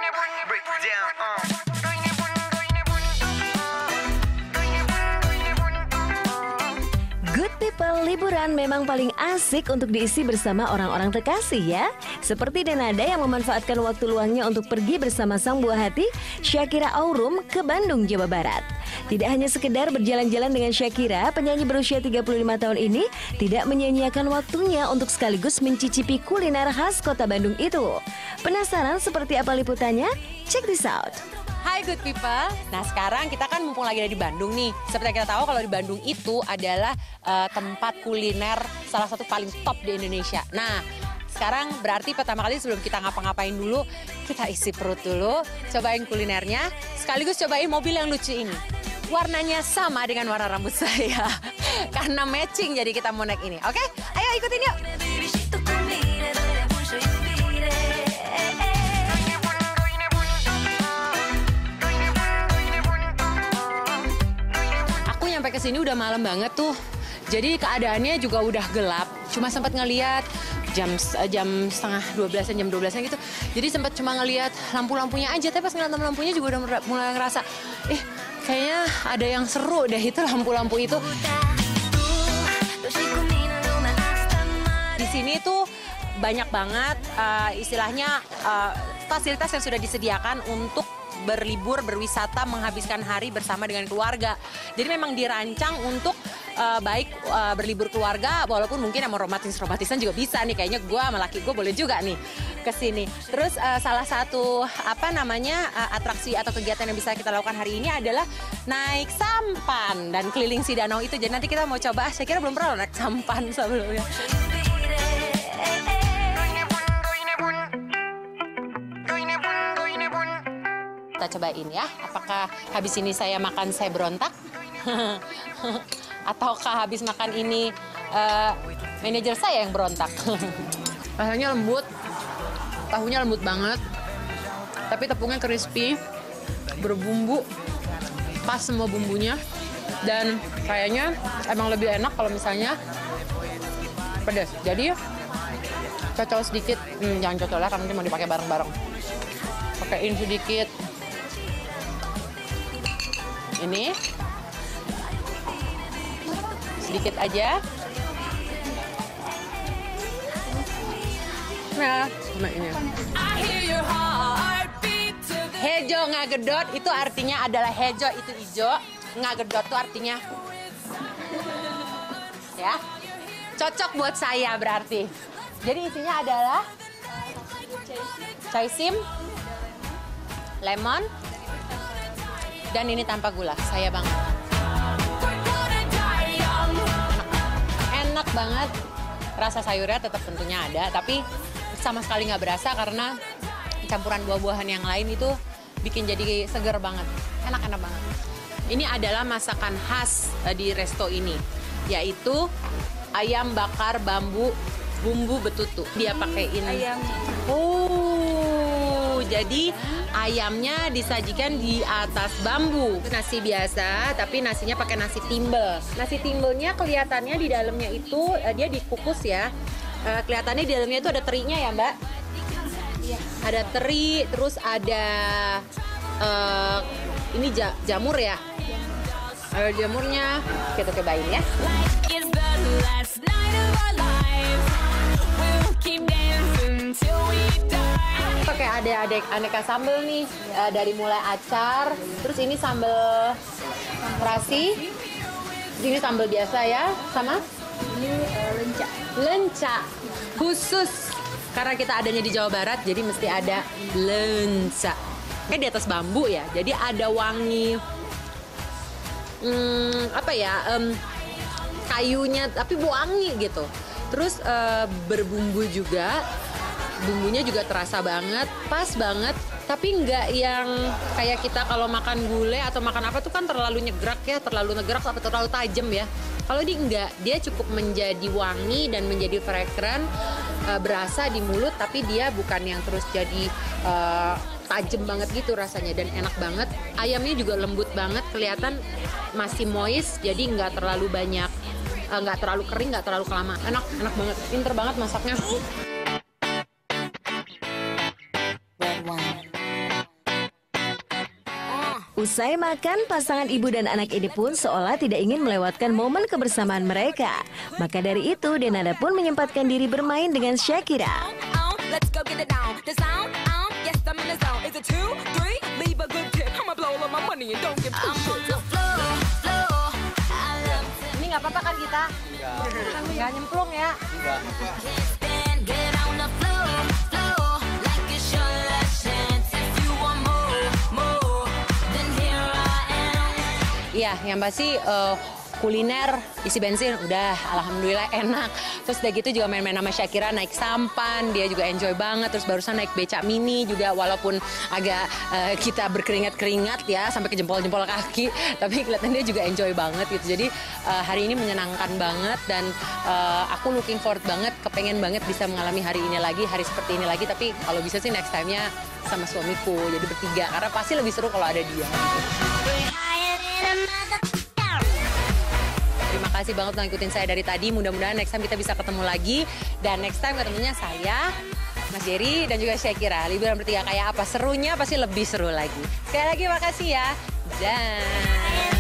Break it down. Good people, liburan memang paling asik untuk diisi bersama orang-orang terkasih ya. Seperti Denada yang memanfaatkan waktu luangnya untuk pergi bersama sang buah hati, Shakira Aurum, ke Bandung, Jawa Barat. Tidak hanya sekedar berjalan-jalan dengan Shakira, penyanyi berusia 35 tahun ini tidak menyia-nyiakan waktunya untuk sekaligus mencicipi kuliner khas kota Bandung itu. Penasaran seperti apa liputannya? Check this out. Hai good people, nah sekarang kita kan mumpung lagi ada di Bandung nih. Seperti yang kita tahu kalau di Bandung itu adalah tempat kuliner salah satu paling top di Indonesia. Nah sekarang berarti pertama kali sebelum kita ngapa-ngapain dulu, kita isi perut dulu, cobain kulinernya, sekaligus cobain mobil yang lucu ini. Warnanya sama dengan warna rambut saya, karena matching jadi kita mau naik ini. Oke, ayo ikutin yuk. Sampai kesini udah malam banget tuh, jadi keadaannya juga udah gelap. Cuma sempat ngeliat jam setengah 12-an, jam 12-an gitu. Jadi sempat cuma ngeliat lampu-lampunya aja, tapi pas ngeliat lampu-lampunya juga udah mulai ngerasa, kayaknya ada yang seru deh itu lampu-lampu itu. Di sini tuh banyak banget istilahnya fasilitas yang sudah disediakan untuk berlibur, berwisata, menghabiskan hari bersama dengan keluarga. Jadi memang dirancang untuk baik berlibur keluarga, walaupun mungkin yang mau romantisan juga bisa nih. Kayaknya gue sama laki gue boleh juga nih ke sini. Terus salah satu atraksi atau kegiatan yang bisa kita lakukan hari ini adalah naik sampan dan keliling si danau itu. Jadi nanti kita mau coba, saya kira belum pernah naik sampan sebelumnya. Kita cobain ya, apakah habis ini saya makan saya berontak ataukah habis makan ini manajer saya yang berontak. Rasanya lembut, tahunya lembut banget, tapi tepungnya crispy, berbumbu, pas semua bumbunya, dan kayaknya emang lebih enak kalau misalnya pedas. Jadi cocol sedikit, jangan cocol lah, karena nanti mau dipakai bareng-bareng. Pakaiin sedikit. Ini sedikit aja. Nah, sama ini. Hejo ngagedot itu artinya adalah hejo itu hijau, ngagedot itu artinya ya cocok buat saya berarti. Jadi isinya adalah chaisim, lemon, dan ini tanpa gula, saya banget. Enak banget, rasa sayurnya tetap tentunya ada, tapi sama sekali nggak berasa karena campuran buah-buahan yang lain itu bikin jadi seger banget, enak-enak banget. Ini adalah masakan khas di resto ini, yaitu ayam bakar bumbu betutu. Dia pakaiin ayam. Jadi ayamnya disajikan di atas bambu. Nasi biasa, tapi nasinya pakai nasi timbel. Nasi timbelnya kelihatannya di dalamnya itu dia dikukus ya. Kelihatannya di dalamnya itu ada terinya ya, Mbak? Iya. Ada teri, terus ada ini jamur ya. Ada jamurnya. Kita cobain ya. Pakai ada aneka sambal nih, dari mulai acar, terus ini sambal terasi, ini sambal biasa ya, sama ini lenca khusus karena kita adanya di Jawa Barat, jadi mesti ada lenca. Kayak di atas bambu ya, jadi ada wangi kayunya tapi wangi gitu. Terus berbumbu juga. Bumbunya juga terasa banget, pas banget, tapi nggak yang kayak kita kalau makan gulai atau makan apa tuh kan terlalu nyegrak ya, terlalu negrak atau terlalu tajam ya. Kalau dia enggak, dia cukup menjadi wangi dan menjadi fragrant, berasa di mulut, tapi dia bukan yang terus jadi tajam banget gitu rasanya, dan enak banget. Ayamnya juga lembut banget, kelihatan masih moist, jadi nggak terlalu banyak, nggak terlalu kering, nggak terlalu kelamaan. Enak banget, pinter banget masaknya. Usai makan, pasangan ibu dan anak ini pun seolah tidak ingin melewatkan momen kebersamaan mereka. Maka dari itu, Denada pun menyempatkan diri bermain dengan Shakira. Let's go get it down. The sound, yes, I'm in the zone. Is it 2, 3? Leave a good tip. I'ma blow all of my money and don't give a shit. Ini nggak apa-apa kan kita? Nggak nyemplung ya? Iya, yang pasti kuliner isi bensin udah alhamdulillah enak. Terus udah gitu juga main-main sama Shakira naik sampan, dia juga enjoy banget. Terus barusan naik becak mini juga walaupun agak kita berkeringat-keringat ya sampai ke jempol-jempol kaki, tapi kelihatan dia juga enjoy banget gitu. Jadi hari ini menyenangkan banget dan aku looking forward banget, kepengen banget bisa mengalami hari ini lagi, hari seperti ini lagi. Tapi kalau bisa sih next time-nya sama suamiku, jadi bertiga karena pasti lebih seru kalau ada dia. Terima kasih banget udah ngikutin saya dari tadi. Mudah-mudahan next time kita bisa ketemu lagi. Dan next time ketemunya saya, Mas Jerry, dan juga Shakira. Liburan bertiga kayak apa? Serunya pasti lebih seru lagi. Sekali lagi makasih ya. Dan